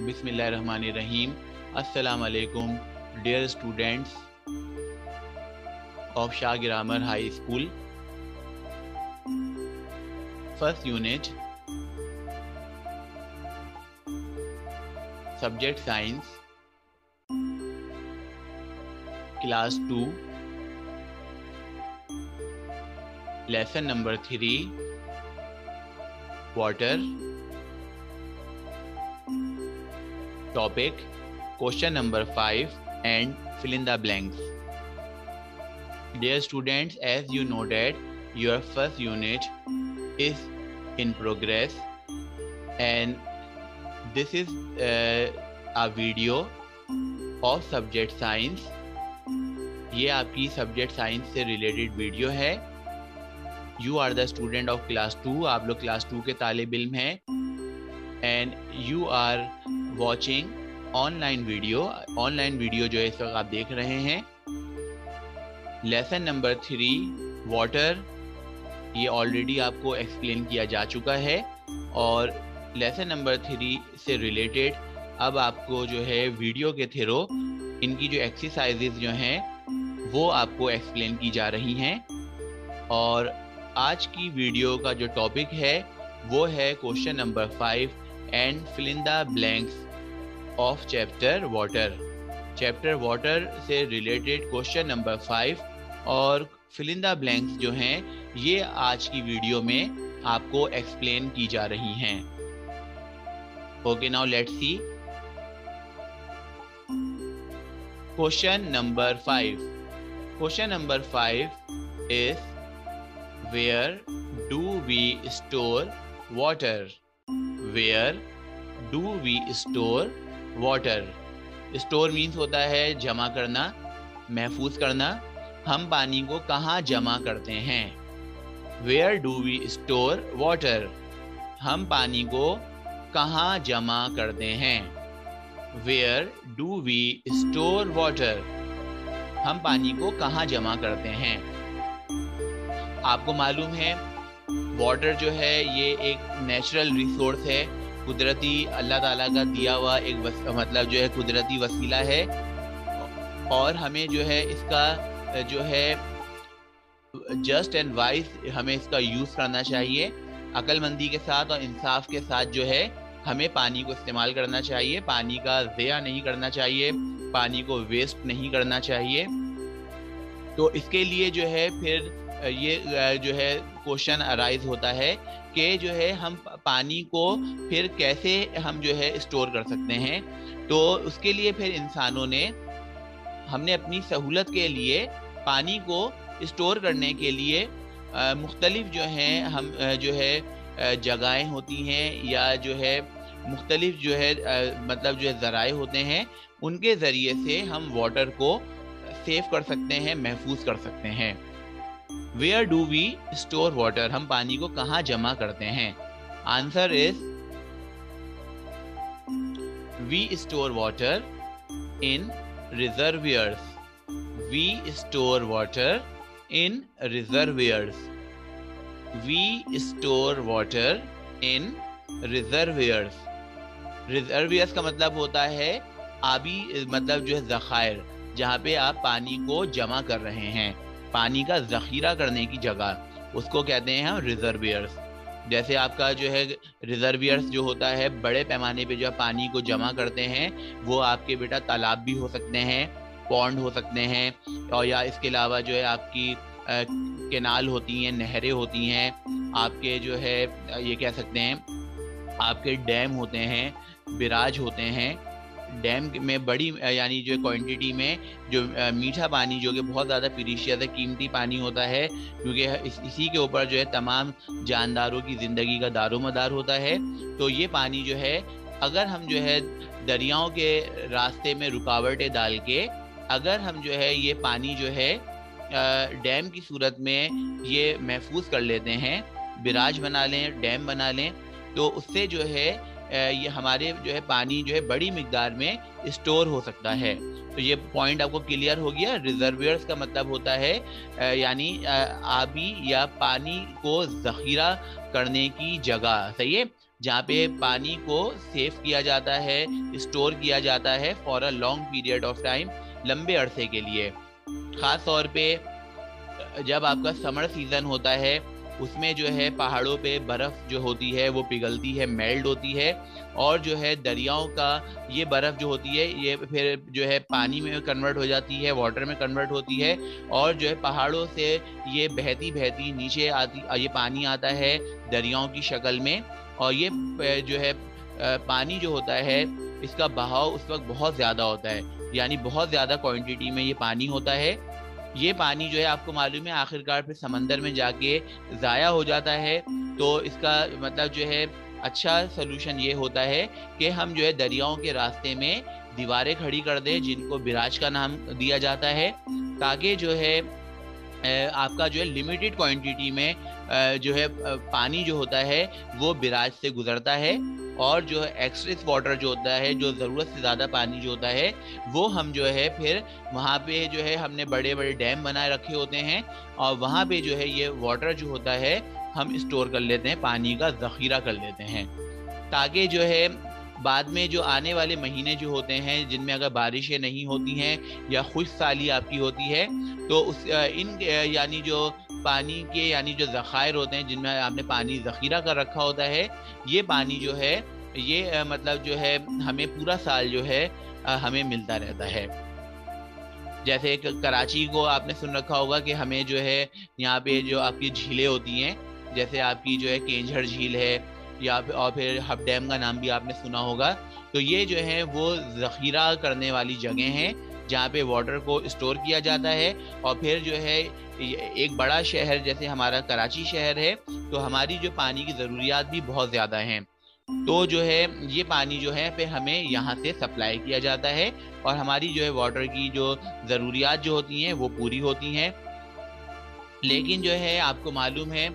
Bismillahirrahmanirrahim. Assalamu alaikum, dear students of Shah Grammar High School. First unit, Subject Science, Class 2, Lesson number 3, Water. Topic, question number 5 and fill in the blanks. Dear students, as you know that your first unit is in progress and this is a video of subject science. ये आपकी subject science से related video है. You are the student of class 2. आप लोग class 2 के तालिब इल्म हैं and you are watching online video जो इस वक्त आप देख रहे हैं. लेसन नंबर 3 वाटर, ये ऑलरेडी आपको एक्सप्लेन किया जा चुका है और लेसन नंबर 3 से रिलेटेड अब आपको जो है वीडियो के थ्रू इनकी जो एक्सरसाइजेज जो हैं वो आपको एक्सप्लेन की जा रही हैं. और आज की वीडियो का जो टॉपिक है वो है question number 5 and fill in the blanks of chapter water. Chapter water से रिलेटेड क्वेश्चन नंबर 5 और फिल इन द ब्लैंक्स जो हैं ये आज की वीडियो में आपको एक्सप्लेन की जा रही हैं. Okay, now let's see question number 5. Question number 5 is where do we store water. Where do we store water. Store means होता है जमा करना, महफूज करना. हम पानी को कहाँ जमा करते हैं. Where do we store water. हम पानी को कहाँ जमा करते हैं. Where do we store water. हम पानी को कहाँ जमा करते हैं. आपको मालूम है वाटर जो है ये एक नेचुरल रिसोर्स है, कुदरती अल्लाह ताला का दिया हुआ एक मतलब जो है कुदरती वसीला है और हमें जो है इसका जो है जस्ट एंड वाइज हमें इसका यूज़ करना चाहिए. अक्लमंदी के साथ और इंसाफ के साथ जो है हमें पानी को इस्तेमाल करना चाहिए. पानी का ज़िया नहीं करना चाहिए, पानी को वेस्ट नहीं करना चाहिए. तो इसके लिए जो है फिर ये जो है क्वेश्चन अराइज होता है कि जो है हम पानी को फिर कैसे हम जो है स्टोर कर सकते हैं. तो उसके लिए फिर इंसानों ने हमने अपनी सहूलत के लिए पानी को स्टोर करने के लिए मुख्तलिफ जो हैं हम जो है जगहें होती हैं या जो है मुख्तलिफ जो है मतलब जो है ज़राए होते हैं उनके ज़रिए से हम वाटर को सेव कर सकते हैं, महफूज कर सकते हैं. Where do we store water? हम पानी को कहाँ जमा करते हैं. Answer is we store water in reservoirs. We store water in reservoirs. We store water in reservoirs. reservoirs का मतलब होता है आबी मतलब जो है ज़खायर, जहाँ पे आप पानी को जमा कर रहे हैं, पानी का ज़ख़ीरा करने की जगह, उसको कहते हैं हम रिजर्वियर्स. जैसे आपका जो है रिजर्वियर्स जो होता है बड़े पैमाने पे जो पानी को जमा करते हैं वो आपके बेटा तालाब भी हो सकते हैं, पॉन्ड हो सकते हैं और या इसके अलावा जो है आपकी कैनाल होती हैं, नहरें होती हैं, आपके जो है ये कह सकते हैं आपके डैम होते हैं, बिराज होते हैं. डैम में बड़ी यानी जो क्वांटिटी में जो मीठा पानी जो कि बहुत ज़्यादा प्रीशियस है, कीमती पानी होता है क्योंकि इसी के ऊपर जो है तमाम जानदारों की ज़िंदगी का दारोमदार होता है. तो ये पानी जो है अगर हम जो है दरियाओं के रास्ते में रुकावटें डाल के अगर हम जो है ये पानी जो है डैम की सूरत में ये महफूज कर लेते हैं, बिराज बना लें, डैम बना लें, तो उससे जो है ये हमारे जो है पानी जो है बड़ी मिकदार में स्टोर हो सकता है. तो ये पॉइंट आपको क्लियर हो गया. रिजर्वियर्स का मतलब होता है यानी आबी या पानी को ज़ख़ीरा करने की जगह. सही है. जहाँ पे पानी को सेव किया जाता है, स्टोर किया जाता है for a long period of time, लंबे अरसे के लिए। ख़ास तौर पे जब आपका समर सीज़न होता है उसमें जो है पहाड़ों पे बर्फ़ जो होती है वो पिघलती है, मेल्ट होती है, और जो है दरियाओं का ये बर्फ़ जो होती है ये फिर जो है पानी में कन्वर्ट हो जाती है, वाटर में कन्वर्ट होती है, और जो है पहाड़ों से ये बहती बहती नीचे आती, ये पानी आता है दरियाओं की शक्ल में। और ये जो है पानी जो होता है इसका बहाव उस वक्त बहुत ज़्यादा होता है, यानी बहुत ज़्यादा क्वांटिटी में ये पानी होता है। ये पानी जो है आपको मालूम है आखिरकार फिर समंदर में जाके ज़ाया हो जाता है। तो इसका मतलब जो है अच्छा सलूशन ये होता है कि हम जो है दरियाओं के रास्ते में दीवारें खड़ी कर दें, जिनको बिराज का नाम दिया जाता है, ताकि जो है आपका जो है लिमिटेड क्वांटिटी में जो है पानी जो होता है वो बिराज से गुजरता है, और जो है एक्सेस वाटर जो होता है, जो ज़रूरत से ज़्यादा पानी जो होता है वो हम जो है फिर वहाँ पे जो है हमने बड़े बड़े डैम बनाए रखे होते हैं, और वहाँ पे जो है ये वाटर जो होता है हम स्टोर कर लेते हैं, पानी का ज़ख़ीरा कर लेते हैं, ताकि जो है बाद में जो आने वाले महीने जो होते हैं जिनमें अगर बारिशें नहीं होती हैं या खुश्क साली आपकी होती है, तो उस इन यानी जो पानी के यानी जो ज़खायर होते हैं जिनमें आपने पानी ज़ख़ीरा कर रखा होता है, ये पानी जो है ये मतलब जो है हमें पूरा साल जो है हमें मिलता रहता है। जैसे कराची को आपने सुन रखा होगा कि हमें जो है यहाँ पे जो आपकी झीलें होती हैं, जैसे आपकी जो है केंझर झील है, या और फिर हब डैम का नाम भी आपने सुना होगा। तो ये जो है वो ज़ख़ीरा करने वाली जगह हैं जहाँ पे वाटर को स्टोर किया जाता है, और फिर जो है एक बड़ा शहर जैसे हमारा कराची शहर है, तो हमारी जो पानी की ज़रूरियात भी बहुत ज़्यादा हैं। तो जो है ये पानी जो है फिर हमें यहाँ से सप्लाई किया जाता है, और हमारी जो है वाटर की जो ज़रूरियात जो होती हैं वो पूरी होती हैं। लेकिन जो है आपको मालूम है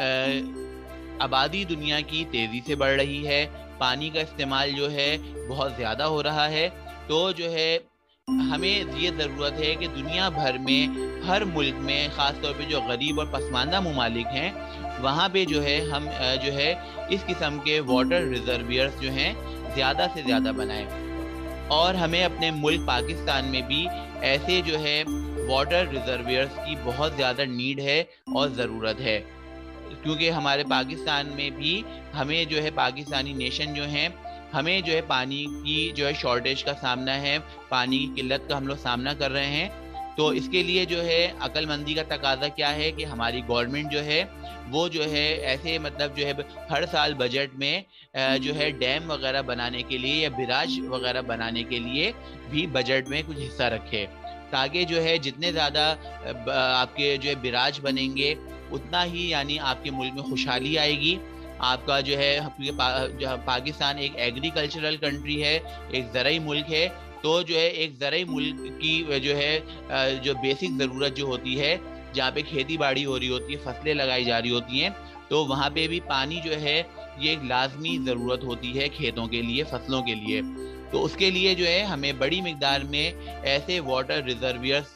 आबादी दुनिया की तेज़ी से बढ़ रही है, पानी का इस्तेमाल जो है बहुत ज़्यादा हो रहा है, तो जो है हमें ये ज़रूरत है कि दुनिया भर में हर मुल्क में ख़ास तौर पे जो गरीब और पसमानदा ममालिक हैं वहाँ पे जो है हम जो है इस किस्म के वाटर रिजर्वियर्स जो हैं ज़्यादा से ज़्यादा बनाएं, और हमें अपने मुल्क पाकिस्तान में भी ऐसे जो है वाटर रिजर्वियर्स की बहुत ज़्यादा नीड है और ज़रूरत है, क्योंकि हमारे पाकिस्तान में भी हमें जो है पाकिस्तानी नेशन जो हैं हमें जो है पानी की जो है शॉर्टेज का सामना है, पानी की किल्लत का हम लोग सामना कर रहे हैं। तो इसके लिए जो है अक्लमंदी का तकाजा क्या है कि हमारी गवर्नमेंट जो है वो जो है ऐसे मतलब जो है हर साल बजट में जो है डैम वगैरह बनाने के लिए या बिराज वगैरह बनाने के लिए भी बजट में कुछ हिस्सा रखे, ताकि जो है जितने ज़्यादा आपके जो है बिराज बनेंगे उतना ही यानी आपके मुल्क में खुशहाली आएगी। आपका जो है पाकिस्तान एक एग्रीकल्चरल कंट्री है, एक ज़रई मुल्क है, तो जो है एक ज़रई मुल्क की जो है जो बेसिक ज़रूरत जो होती है, जहाँ पे खेती बाड़ी हो रही होती है, फसलें लगाई जा रही होती हैं, तो वहाँ पे भी पानी जो है ये एक लाजमी ज़रूरत होती है खेतों के लिए, फसलों के लिए। तो उसके लिए जो है हमें बड़ी मिकदार में ऐसे वाटर रिजर्वियर्स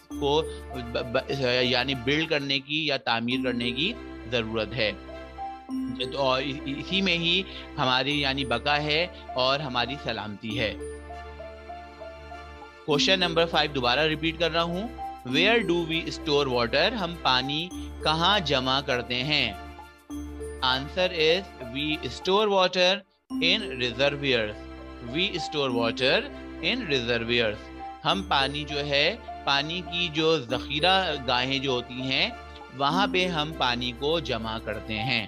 को यानी बिल्ड करने की या तामीर करने की ज़रूरत है। तो इसी में ही हमारी यानी बका है और हमारी सलामती है। क्वेश्चन नंबर 5 दोबारा रिपीट कर रहा हूँ, where do we store water? हम पानी कहाँ जमा करते हैं? Answer is we store water in reservoirs. We store water in reservoirs. हम पानी जो है पानी की जो ज़ख़ीरा गाहें जो होती हैं वहाँ पे हम पानी को जमा करते हैं।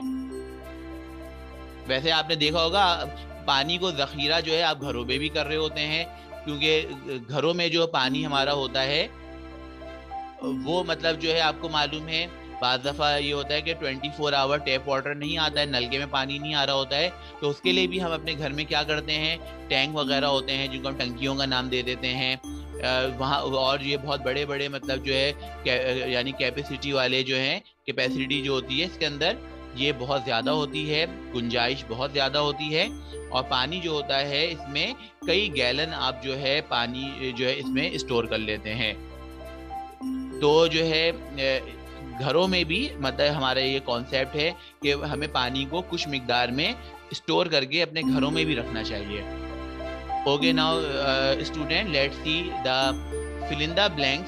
वैसे आपने देखा होगा पानी को ज़ख़ीरा जो है आप घरों में भी कर रहे होते हैं, क्योंकि घरों में जो पानी हमारा होता है वो मतलब जो है आपको मालूम है बाज़ दफ़ा ये होता है कि 24 आवर टैप वाटर नहीं आता है, नलके में पानी नहीं आ रहा होता है, तो उसके लिए भी हम अपने घर में क्या करते हैं, टैंक वगैरह होते हैं जिनको हम टंकियों का नाम दे देते हैं वहाँ, और ये बहुत बड़े बड़े मतलब जो है यानी कैपेसिटी वाले जो हैं, कैपेसिटी जो होती है इसके अंदर ये बहुत ज़्यादा होती है, गुंजाइश बहुत ज़्यादा होती है, और पानी जो होता है इसमें कई गैलन आप जो है पानी जो है इसमें स्टोर कर लेते हैं। तो जो है घरों में भी मतलब हमारा ये कॉन्सेप्ट है कि हमें पानी को कुछ मिकदार में स्टोर करके अपने घरों में भी रखना चाहिए। Okay, now student, let's see the fill in the blanks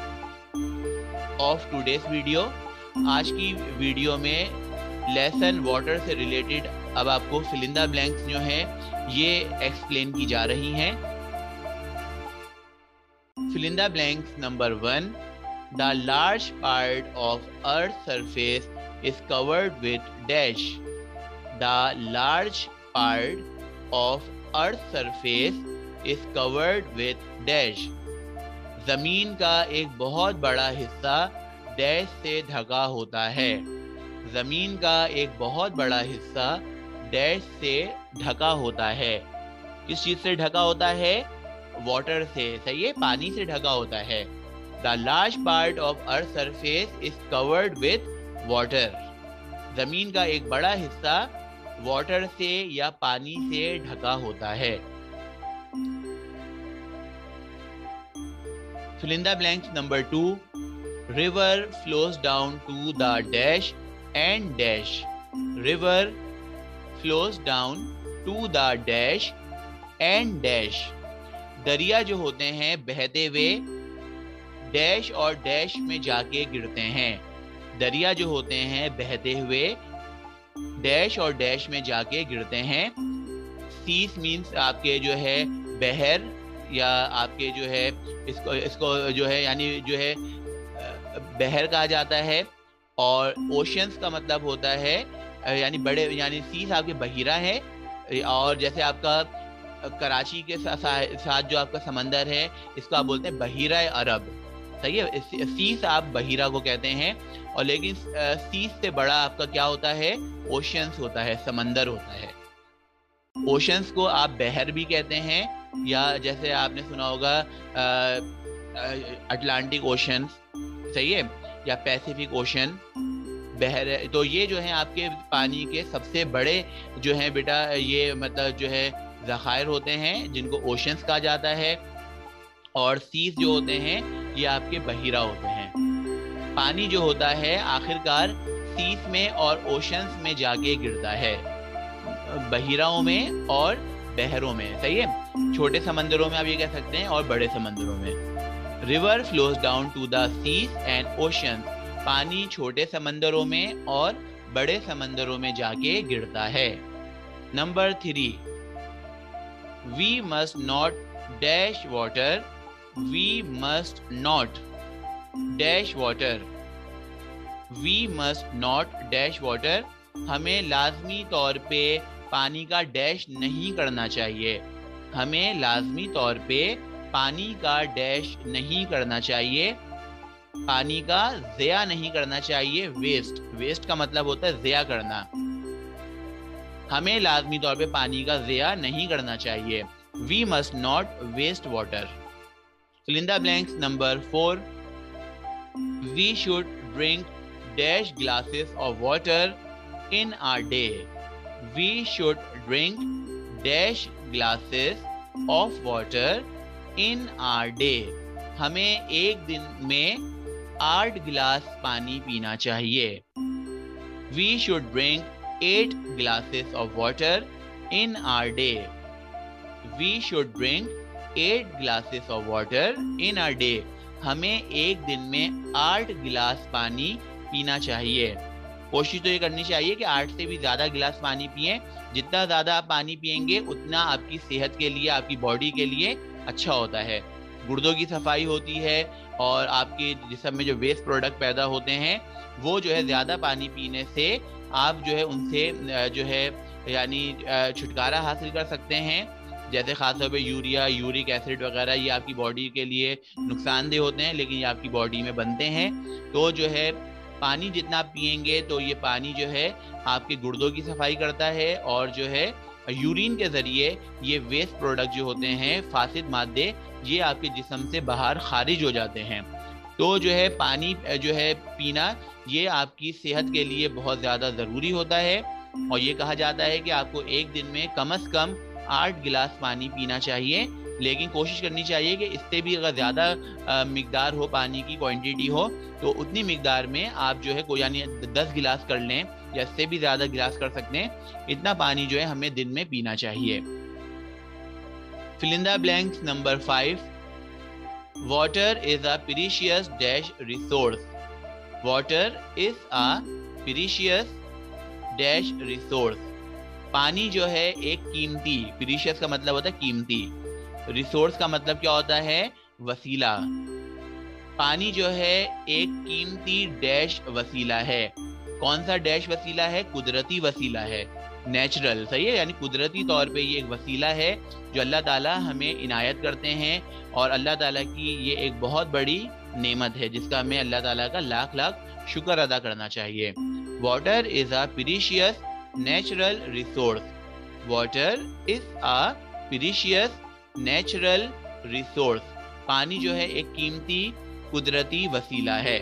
of today's video. आज की वीडियो में लेसन वाटर से रिलेटेड अब आपको फिल इन द ब्लैंक्स जो है ये एक्सप्लेन की जा रही हैं। Fill in the blanks number 1, the large part of earth surface is covered with dash. The large part of earth surface is covered with dash. जमीन का एक बहुत बड़ा हिस्सा डैश से ढका होता है। जमीन का एक बहुत बड़ा हिस्सा डैश से ढका होता है। किस चीज से ढका होता है? वाटर से, सही है, पानी से ढका होता है। The large part of earth surface is covered with water. जमीन का एक बड़ा हिस्सा वाटर से या पानी से ढका होता है। Fill in the blanks number 2, river flows down to the dash and dash. River flows down to the dash and dash. दरिया जो होते हैं बहते हुए डैश और डैश में जाके गिरते हैं। दरिया जो होते हैं बहते हुए डैश और डैश में जाके गिरते हैं। सीस मीन्स आपके जो है बहर, या आपके जो है इसको जो है यानी जो है बहर कहा जाता है। और ओशंस का मतलब होता है यानी बड़े, यानी सीस आपके बहिरा है। और जैसे आपका कराची के साथ जो आपका समंदर है इसको आप बोलते हैं बहिरा अरब, सही है। सीस आप बहिरा को कहते हैं। और लेकिन सीस से बड़ा आपका क्या होता है? ओशंस होता है, समंदर होता है। ओशंस को आप बहर भी कहते हैं, या जैसे आपने सुना होगा अटलांटिक ओशन, सही है, या पैसिफिक ओशन, बहर। तो ये जो है आपके पानी के सबसे बड़े जो हैं बेटा, ये मतलब जो है ज़खायर होते हैं जिनको ओशंस कहा जाता है। और सीस जो होते हैं ये आपके बहिरा होते हैं। पानी जो होता है आखिरकार सीस में और ओशंस में जाके गिरता है, बहिराओं में और बहरों में, सही है। छोटे समंदरों में आप ये कह सकते हैं और बड़े समंदरों में। River flows down to the seas and oceans. पानी छोटे समंदरों में और बड़े समंदरों में जाके गिरता है। Number 3, we must not dash water. We must not dash water. We must not dash water. हमें लाजमी तौर पे पानी का डैश नहीं करना चाहिए। हमें लाजमी तौर पे पानी का डैश नहीं करना चाहिए। पानी का ज़या नहीं करना चाहिए। वेस्ट, वेस्ट का मतलब होता है ज़या करना। हमें लाजमी तौर पे पानी का ज़या नहीं करना चाहिए। We must not waste water. Fill in the blanks number 4, we should drink dash glasses of water in our day. We should drink dash glasses of water in our day. हमें एक दिन में 8 गिलास पानी पीना चाहिए। We should drink 8 glasses of water in our day. We should drink 8 glasses of water in a day. हमें एक दिन में 8 गिलास पानी पीना चाहिए। कोशिश तो ये करनी चाहिए कि 8 से भी ज़्यादा गिलास पानी पिएं। जितना ज़्यादा आप पानी पिएंगे उतना आपकी सेहत के लिए, आपकी बॉडी के लिए अच्छा होता है। गुर्दों की सफाई होती है और आपके जिस्म में जो वेस्ट प्रोडक्ट पैदा होते हैं वो जो है ज़्यादा पानी पीने से आप जो है उनसे जो है यानी छुटकारा हासिल कर सकते हैं। जैसे खासतौर पे यूरिया, यूरिक एसिड वगैरह, ये आपकी बॉडी के लिए नुकसानदेह होते हैं लेकिन ये आपकी बॉडी में बनते हैं। तो जो है पानी जितना आप पिएंगे तो ये पानी जो है आपके गुर्दों की सफाई करता है और जो है यूरिन के ज़रिए ये वेस्ट प्रोडक्ट जो होते हैं, फासिद मादे, ये आपके जिस्म से बाहर खारिज हो जाते हैं। तो जो है पानी जो है पीना ये आपकी सेहत के लिए बहुत ज़्यादा ज़रूरी होता है। और ये कहा जाता है कि आपको एक दिन में कम से कम 8 गिलास पानी पीना चाहिए لیکن کوشش کرنی چاہیے کہ اس سے بھی اگر زیادہ مقدار ہو, پانی کی کوانٹیٹی ہو, تو اتنی مقدار میں آپ جو ہے یعنی 10 گلاس کر لیں یا اس سے بھی زیادہ گلاس کر سکتے ہیں. اتنا پانی جو ہے ہمیں دن میں پینا چاہیے. Fill in the blanks. Number 5. Water is a precious dash resource. Water is a precious dash resource. پانی جو ہے ایک قیمتی, پریشیس کا مطلب ہوتا ہے قیمتی, ریسورس کا مطلب کیا ہوتا ہے, وسیلہ. پانی جو ہے ایک قیمتی ڈیش وسیلہ ہے. کون سا ڈیش وسیلہ ہے؟ قدرتی وسیلہ ہے, نیچرل, صحیح ہے, یعنی قدرتی طور پہ یہ ایک وسیلہ ہے جو اللہ تعالیٰ ہمیں عنایت کرتے ہیں, اور اللہ تعالیٰ کی یہ ایک بہت بڑی نعمت ہے جس کا ہمیں اللہ تعالیٰ کا لاکھ لاکھ شکر ادا کرنا چاہیے. Water is a precious natural resource. Water is a precious natural resource. پانی جو ہے ایک قیمتی قدرتی وسیلہ ہے.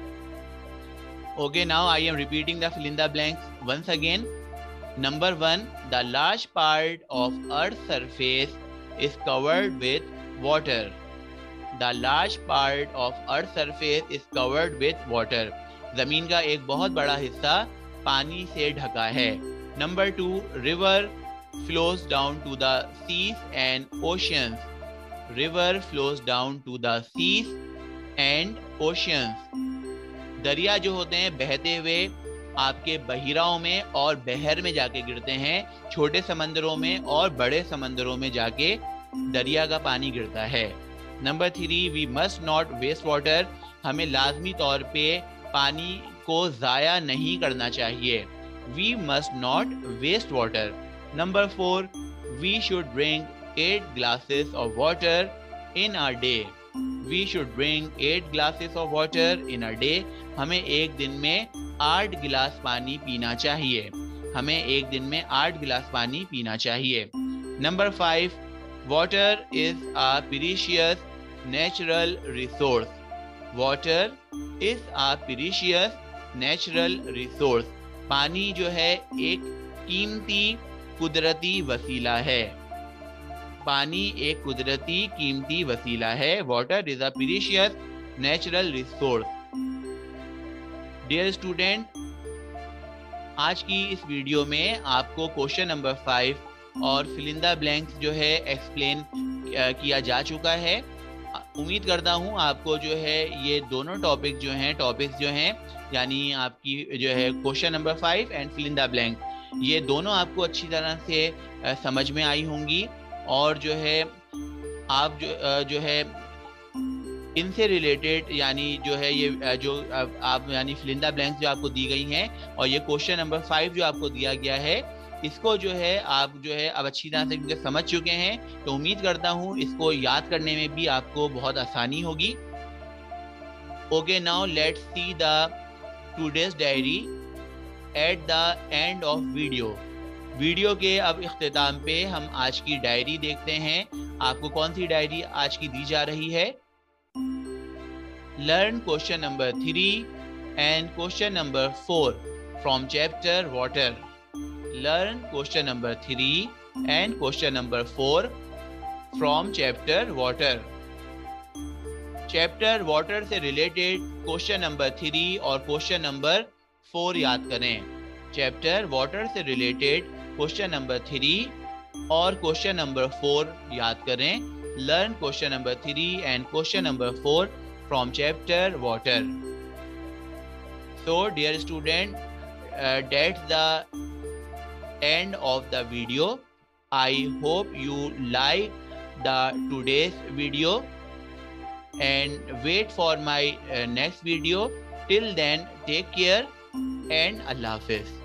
Okay, now I am repeating the fill in the blanks once again. Number 1, the large part of Earth's surface is covered with water. The large part of Earth's surface is covered with water. زمین کا ایک بہت بڑا حصہ پانی سے ڈھکا ہے. Number 2, river flows down to the seas and oceans. River flows down to the seas and oceans. دریا جو ہوتے ہیں بہتے ہوئے آپ کے بحیراؤں میں اور بحر میں جا کے گرتے ہیں, چھوٹے سمندروں میں اور بڑے سمندروں میں جا کے دریا کا پانی گرتا ہے. Number 3, we must not waste water. ہمیں لازمی طور پہ پانی کو ضائع نہیں کرنا چاہیے. We must not waste water. Number 4, we should drink 8 glasses of water in a day. We should drink 8 glasses of water in a day. ہمیں ایک دن میں 8 گلاس پانی پینا چاہیے. ہمیں ایک دن میں 8 گلاس پانی پینا چاہیے. Number 5, water is a precious natural resource. Water is a precious natural resource. پانی جو ہے ایک قیمتی قدرتی وسیلہ ہے. پانی ایک قدرتی قیمتی وسیلہ ہے. Water is a precious natural resource. Dear student, آج کی اس ویڈیو میں آپ کو کوشچن نمبر 5 اور fill in the blanks جو ہے ایکسپلین کیا جا چکا ہے. امید کرتا ہوں آپ کو جو ہے یہ دونوں ٹاپکس جو ہیں یعنی آپ کی جو ہے question number 5 and fill in the blank, یہ دونوں آپ کو اچھی طرح سے سمجھ میں آئی ہوں گی, اور جو ہے آپ جو ہے ان سے ریلیٹڈ یعنی جو ہے یہ جو آپ یعنی fill in the blanks جو آپ کو دی گئی ہیں اور یہ کوشچن نمبر 5 جو آپ کو دیا گیا ہے, اس کو جو ہے آپ جو ہے اب اچھی طرح سے کیونکہ سمجھ چکے ہیں, تو امید کرتا ہوں اس کو یاد کرنے میں بھی آپ کو بہت آسانی ہوگی. Okay, now let's see the today's diary at the end of video. Video کے اب اختتام پہ ہم آج کی ڈائری دیکھتے ہیں. آپ کو کون سی ڈائری آج کی دی جا رہی ہے؟ Learn question number 3 and question number 4 from chapter water. Learn question number 3 and question number 4 from chapter water. Chapter water سے related question number 3 اور question number 4 یاد کریں. Chapter water سے related question number 3 اور question number 4 یاد کریں. Learn question number 3 and question number 4 from chapter water. So dear student, that's the end of the video. I hope you like the today's video and wait for my next video. Till then, take care and Allah Hafiz.